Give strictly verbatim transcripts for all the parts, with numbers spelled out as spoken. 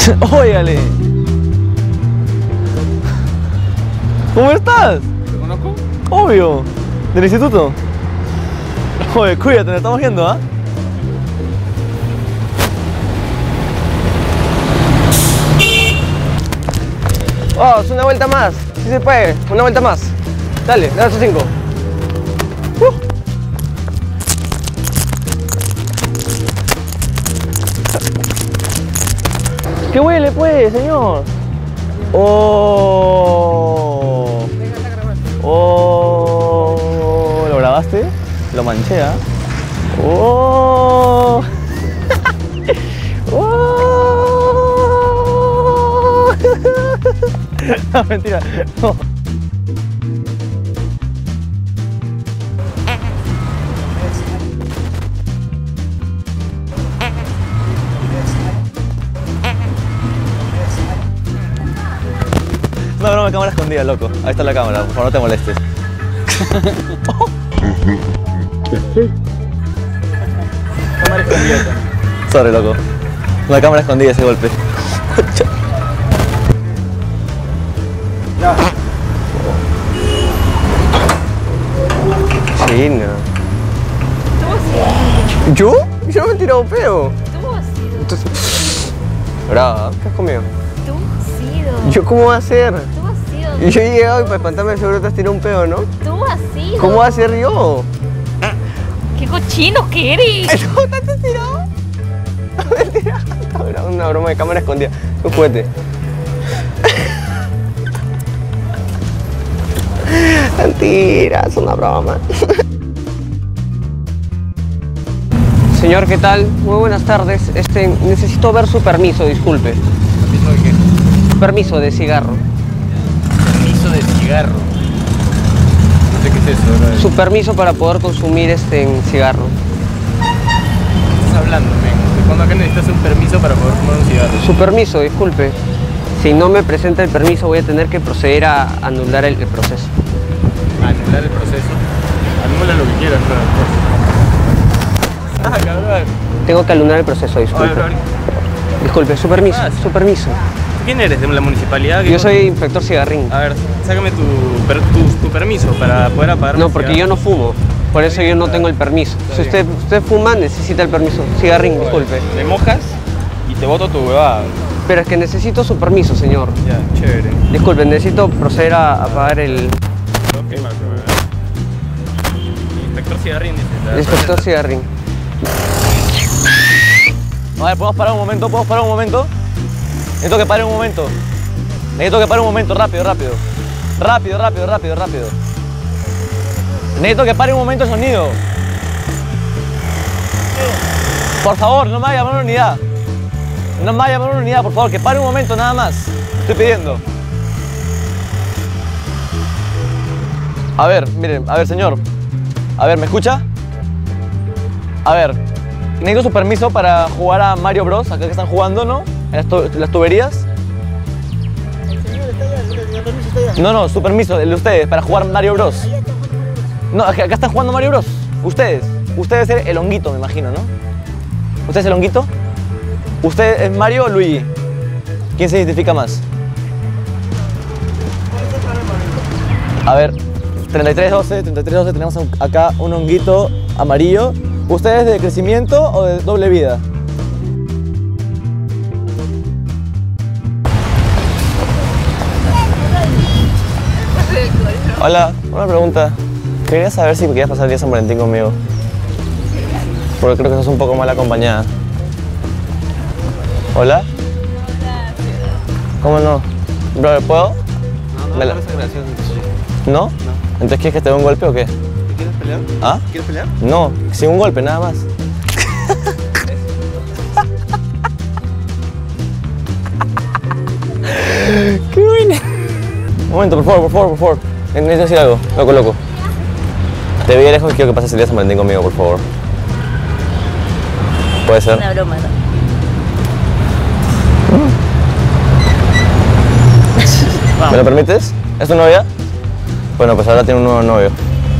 Óigale. ¿Cómo estás? ¿Te conozco? Obvio. ¿Del instituto? Oye, cuídate, nos estamos viendo, ¿ah? Oh, es una vuelta más. Sí se puede. Una vuelta más. Dale, dale esos cinco. Uh. ¿Qué huele, pues, señor? Oh. Oh. ¿Lo grabaste? Lo manché, ¿ah? Oh. Oh. No, mentira. No. Una broma de cámara escondida, loco. Ahí está la cámara, por favor no te molestes. Cámara escondida. Sorry, loco. Una cámara escondida ese golpe. Ya. China. ¿Yo? Yo no me he tirado peo. Tú has sido. Entonces, brava, ¿qué has comido? Tú has sido. ¿Yo cómo va a ser? Tú has sido. Y yo he llegado y para espantarme seguro te has tirado un peo, ¿no? Tú has sido. ¿Cómo va a ser yo? ¡Qué cochino que eres! ¿No te has tirado? Mentira. Era una broma de cámara escondida. Un juguete. Mentira, es una broma. Señor, ¿qué tal? Muy buenas tardes. Este, necesito ver su permiso, disculpe. ¿Permiso de qué? Permiso de cigarro. Permiso de cigarro. No sé qué es eso, ¿no? Su permiso para poder consumir este cigarro. ¿Qué estás hablando, men? ¿De cuándo acá necesitas un permiso para poder fumar un cigarro? Su permiso, disculpe. Si no me presenta el permiso, voy a tener que proceder a anular el, el proceso. Anular el proceso. Anula lo que quieras, claro. Ah, cabrón. Tengo que anular el proceso, disculpe. A ver, a ver. Disculpe, su permiso, Ah, su permiso. ¿Quién eres? ¿De la municipalidad? Yo soy inspector cigarrín. A ver, sácame tu, per- tu, tu permiso para poder apagar. No, porque yo no fumo. Por eso yo no tengo el permiso. Si usted, usted fuma, necesita el permiso. Cigarrín, disculpe. Te mojas y te boto tu huevada. Pero es que necesito su permiso, señor. Ya, chévere. Disculpe, necesito proceder a apagar el... Ok, Marco. Inspector cigarrín, dice. la Inspector receta. cigarrín. A ver, ¿podemos parar un momento? ¿Podemos parar un momento? Necesito que pare un momento. Necesito que pare un momento, rápido, rápido. Rápido, rápido, rápido, rápido. Necesito que pare un momento el sonido. Por favor, no me vaya a llamar una unidad. No me vaya a llamar una unidad, por favor, que pare un momento nada más. Estoy pidiendo. A ver, miren, a ver, señor. A ver, ¿me escucha? A ver, necesito su permiso para jugar a Mario Bros. Acá que están jugando, ¿no? En las, tu las tuberías. El señor está allá, el permiso está allá. No, no, su permiso, el de ustedes, para jugar Mario Bros. No, acá acá están jugando Mario Bros. Ustedes. Usted debe ser el honguito, me imagino, ¿no? ¿Usted es el honguito? ¿Usted es Mario o Luigi? ¿Quién se identifica más? A ver, treinta y tres doce, treinta y tres doce, tenemos acá un honguito amarillo. ¿Usted es de crecimiento o de doble vida? Hola, una pregunta. Quería saber si querías pasar el día de San Valentín conmigo. Porque creo que sos un poco mal acompañada. ¿Hola? ¿Cómo no? Brother, ¿puedo? No, Me la- esa grabación. ¿No? No. ¿Entonces quieres que te dé un golpe o qué? ¿Quieres pelear? ¿Ah? ¿Quieres pelear? No, sin un golpe, nada más. ¡Qué buena! Un momento, por favor, por favor, por favor. Necesito decir algo, loco, loco. Te vi de lejos y quiero que pases el día de San Valentín conmigo, por favor. ¿Puede ser? Una broma, ¿no? ¿Me lo permites? ¿Es tu novia? Bueno, pues ahora tiene un nuevo novio.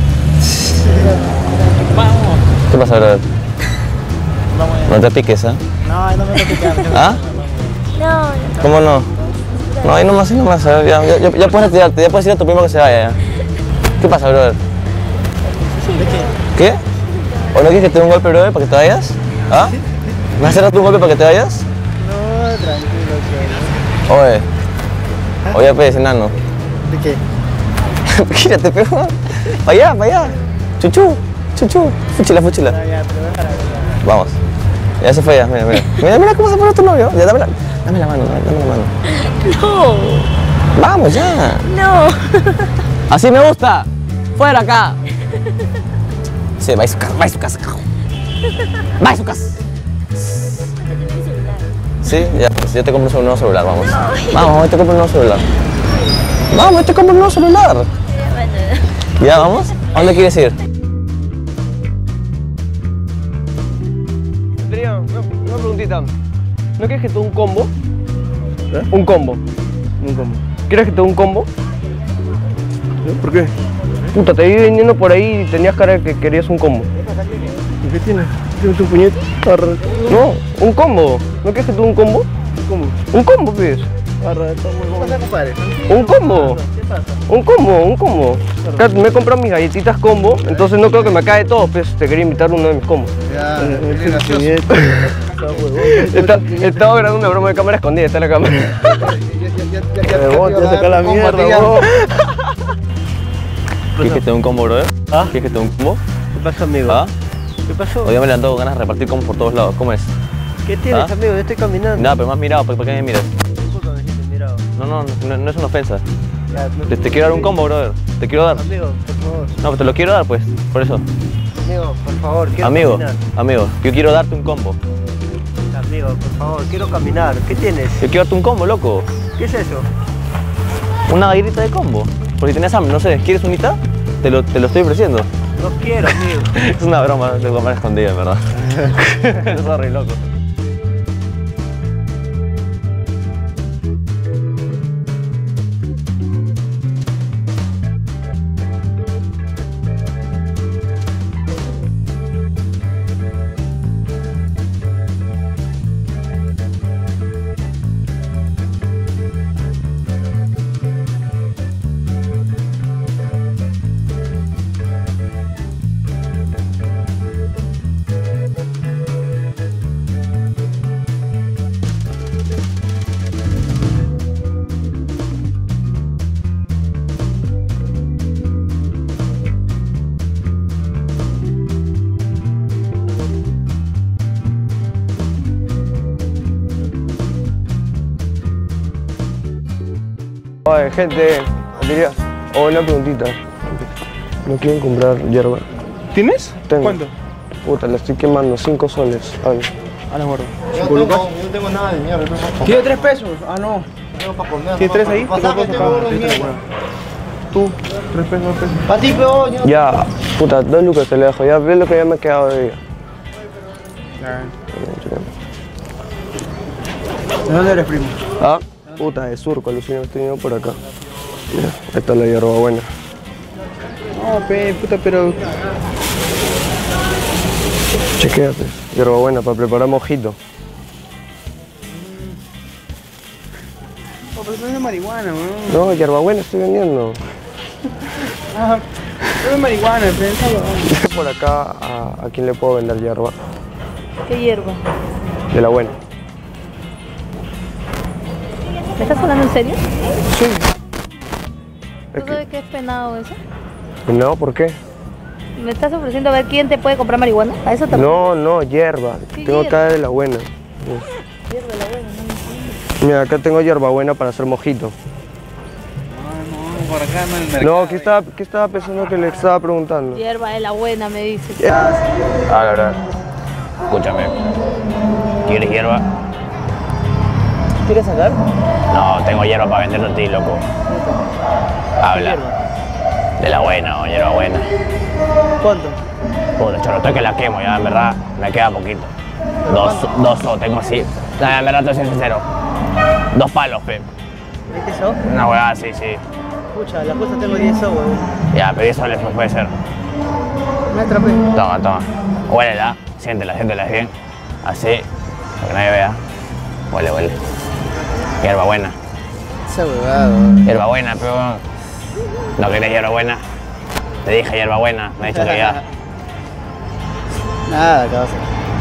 Vamos. ¿Qué pasa, brother? Vamos No te piques, ¿ah? No, no me voy a picar. ¿Ah? No, no. ¿Cómo no? No, ahí nomás, ahí nomás. Ya, ya, ya, ya puedes retirarte, ya puedes ir a tu primo que se vaya ya. ¿Qué pasa, brother? ¿Qué? ¿O no quieres que te dé un golpe, brother, para que te vayas? ¿Ah? ¿Me vas a hacer tú un golpe para que te vayas? No, tranquilo, Oye. Oye, pues, enano. ¿de qué? Mira, te pego. Para allá, para allá. Chuchu, chuchu. Fuchila, fuchila. Ya, ya, pero déjala, déjala. Vamos. Ya se fue ya, mira, mira. Mira, mira cómo se pone tu novio. Ya, dame la, dame la mano, dame la mano. No. Vamos ya. No. Así me gusta. Fuera acá. Sí, va a su casa, va a su casa. Va a su casa. Sí, ya, pues yo te compro un nuevo celular, vamos. Vamos, hoy te compro un nuevo celular. Vamos, hoy te compro un nuevo celular. ¿Ya, vamos? ¿A dónde quieres ir? Tendría una, una preguntita. ¿No quieres que te dé un combo? ¿Eh? Un combo. Un combo. ¿Quieres que te dé un combo? ¿Eh? ¿Por qué? Puta, te vi viniendo por ahí y tenías cara de que querías un combo. ¿Y qué tiene? ¿Tienes tu puñete? Arra. No, un combo. ¿No quieres que te dé un combo? ¿Cómo? Un combo, pues. Arra, está muy ¿Qué pasa, compadre? Un combo. ¿Qué pasa? Un combo, un combo. Acá me he comprado mis galletitas combo, entonces no creo que me acabe todo, pues te quería invitar uno de mis combos. Ya, Eh, qué ese gracioso. puñete. Está huevón. Está- Estaba grabando una broma de cámara escondida, está en la cámara. Ya, ya, ya, ya, ya, Huevón, ya, te saca la combo, mierda, ya. huevón. ¿Quieres que te dé un combo, brother? ¿Ah? ¿Quieres que te dé un combo? ¿Qué pasó, amigo? ¿Ah? ¿Qué pasó? Hoy me levantó con ganas de repartir combos por todos lados. ¿Cómo es? ¿Qué tienes, ¿Ah? amigo? Yo estoy caminando. Nada, pero me has mirado, ¿por por qué me miras? Tampoco me dijiste mirado. No, no, no, no es una ofensa. Ya, no- Te, te quiero dar un combo, brother. Te quiero dar. Amigo, por favor. No, pero te lo quiero dar, pues. Por eso. Amigo, por favor, quiero Amigo, caminar. amigo, yo quiero darte un combo. Amigo, por favor, quiero caminar. ¿Qué tienes? Yo quiero darte un combo, loco. ¿Qué es eso? Una galletita de combo. Por si tienes hambre, no sé, ¿quieres unita? Te lo, te lo estoy ofreciendo. No quiero, amigo. Es una broma de cámara escondida, en verdad. Sorry, loco. Oye, gente, diría, o una preguntita. ¿No quieren comprar hierba? ¿Tienes? Tengo. ¿Cuánto? Puta, la estoy quemando, cinco soles. Ay. A la guarda. Yo no tengo, yo no tengo nada de mierda. No tengo ¿Tiene tres pesos? Ah, no. para comer. ¿Tienes tres ahí? Pasame, Te tengo puedo unos sacar. mierda. Tú, tres pesos, dos pesos. Para ti, pero yo no Ya, puta, dos lucas te le dejo. Ya ves lo que ya me he quedado de ella. ¿De dónde eres, primo? Ah, puta, de surco, alucina, estoy viniendo por acá. Mira, esta es la hierba buena. No, pe, puta, pero... Chequéate, hierba buena para preparar mojito. No, pero eso no es marihuana, weón. No, hierba buena estoy vendiendo. Ah, no es marihuana, pensalo. Por acá, ¿a, a quién le puedo vender hierba? ¿Qué hierba? De la buena. ¿Me estás hablando en serio? Sí. ¿Tú sabes qué es penado eso? No, ¿por qué? ¿Me estás ofreciendo a ver quién te puede comprar marihuana? ¿A eso también? No, no, hierba. ¿Qué Tengo hierba? acá de la buena. Hierba de la buena, no me entiendo. Mira, acá tengo hierba buena para hacer mojito. No, no, por acá no el No, ¿qué estaba, qué estaba pensando que le estaba preguntando? Hierba de la buena, me dices. Ah, la verdad. Escúchame. ¿Quieres hierba? ¿Quieres sacar? No, tengo hierba para venderte a ti, loco. Habla. De la buena, o hierba buena. ¿Cuánto? Puta, choro, estoy que la quemo ya, en verdad. Me queda poquito. Dos, dos o tengo así. Nah, en verdad, te soy sincero. Dos palos, pe. ¿veinte eso? Una huevada, sí, sí. Escucha, la cosa tengo diez so, weón. Ya, pero diez soles pues puede ser. Me atrapé. Toma, toma. Huélela, siéntela, siéntela bien. Así, para que nadie vea. Huele, huele. Hierbabuena. Esa huevada. Hierbabuena, pero... ¿No querés hierbabuena? Te dije hierbabuena, me ha dicho que ya. Nada, causa.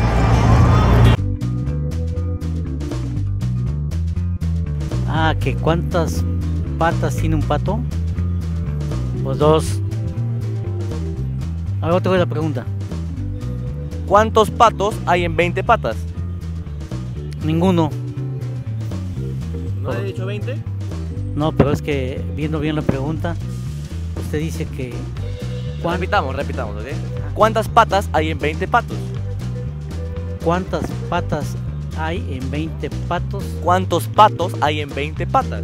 Ah, que ¿cuántas patas tiene un pato? Pues dos. Ahora te voy a la pregunta. ¿Cuántos patos hay en veinte patas? Ninguno. ¿No he dicho veinte? No, pero es que viendo bien la pregunta, usted dice que... ¿cuán- Repitamos, repitamos, ¿ok? ¿Cuántas patas hay en veinte patos? ¿Cuántas patas hay en veinte patos? ¿Cuántos patos hay en veinte patas?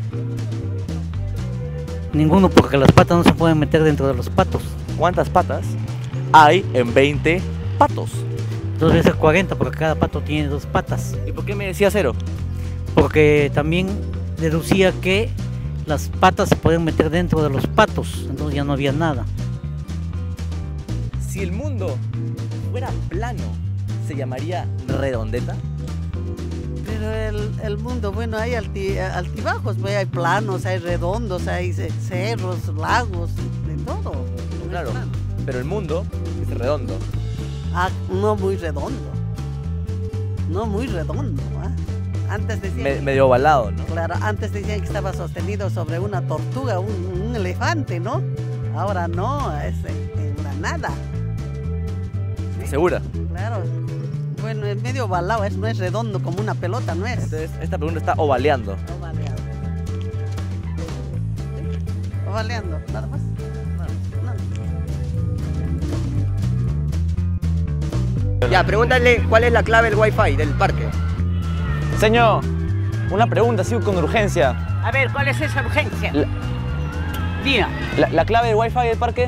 Ninguno, porque las patas no se pueden meter dentro de los patos. ¿Cuántas patas hay en veinte patos? Dos veces cuarenta, porque cada pato tiene dos patas. ¿Y por qué me decía cero? Porque también deducía que las patas se pueden meter dentro de los patos, entonces ya no había nada. Si el mundo fuera plano, ¿se llamaría redondeta? Pero el, el mundo, bueno, hay alti- altibajos, pues, hay planos, hay redondos, hay ce- cerros, lagos, de todo. No es Claro, plano. pero el mundo es redondo. Ah, no muy redondo. No muy redondo. ¿ah? Antes decían, Me- medio ovalado, ¿no? claro, antes decían que estaba sostenido sobre una tortuga, un, un elefante, ¿no? Ahora no, es en, en la nada. ¿Estás segura? Claro. Bueno, es medio ovalado, es, no es redondo como una pelota, no es. Entonces, esta pregunta está ovaleando. Ovaleado. ¿Sí? Ovaleando, nada más. Nada. Ya, pregúntale cuál es la clave del wifi del parque. Señor, una pregunta así con urgencia. A ver, ¿cuál es esa urgencia? La, Diga. la- la clave del wifi del parque?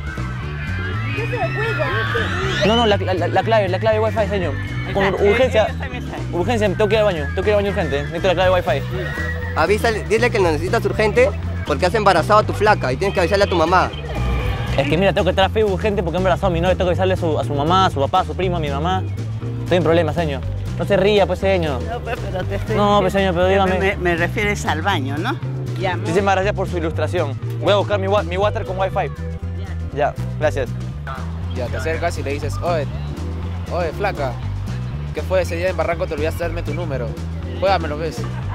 No, no, la, la- la clave, la clave del wifi, señor. Con Ahí está, urgencia, ahí está el mensaje. urgencia, tengo que ir al baño, tengo que ir al baño urgente. Necesito la clave del wifi. Avísale, dile que lo necesitas urgente porque has embarazado a tu flaca y tienes que avisarle a tu mamá. Es que mira, tengo que entrar a Facebook urgente porque he embarazado a mi novia, tengo que avisarle a su, a su mamá, a su papá, a su prima, a mi mamá. Estoy en problemas, señor. No se ría, pues, señor. No, pues, pero te estoy No, pues, señor, pero dígame. Me, me refieres al baño, ¿no? Ya, muy Muchísimas gracias por su ilustración. Voy a buscar mi, wa- mi water con wifi. Ya, gracias. Ya te acercas y le dices, oye, oye, flaca, ¿qué fue ese día en Barranco? Te olvidaste de darme tu número. Juégamelo, ¿ves?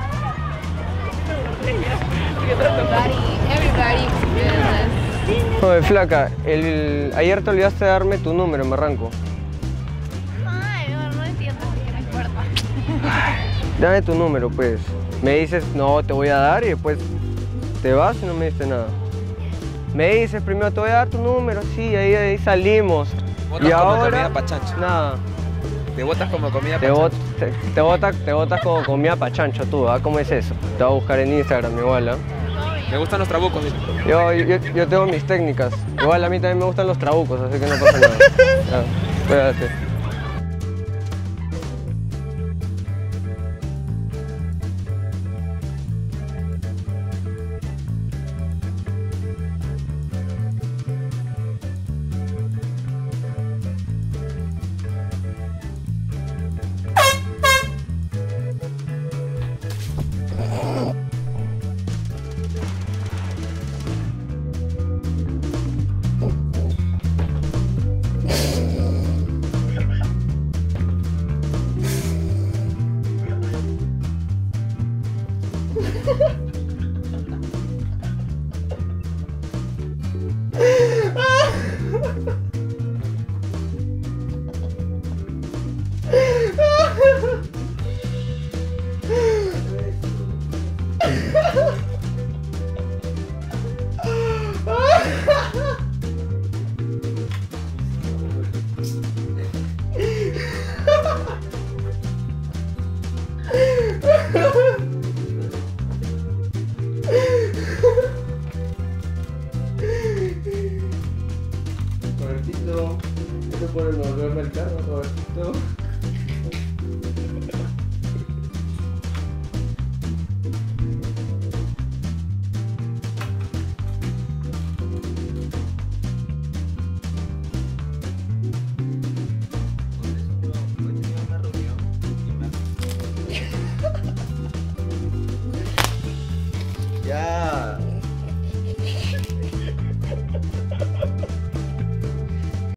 Oye, flaca, el, ayer te olvidaste de darme tu número en Barranco. Ay, no, no entiendo porque no importa. Dame tu número, pues. Me dices, no, te voy a dar y después te vas y no me diste nada. Me dices, primero te voy a dar tu número, sí, ahí, ahí salimos. Botas Y como ahora, comida pa' chancho. nada. Te botas como comida Te, pa' bot, chancho. te, te, botas, te botas como comida pa' chancho tú, ¿ah? ¿Cómo es eso? Te voy a buscar en Instagram igual, ¿ah? Me gustan los trabucos, dile. Yo, yo, yo tengo mis técnicas. Igual a mí también me gustan los trabucos, así que no pasa nada. Ya, cuídate. Robertito, ¿qué te puedes volverme el carro, Robertito? Ya.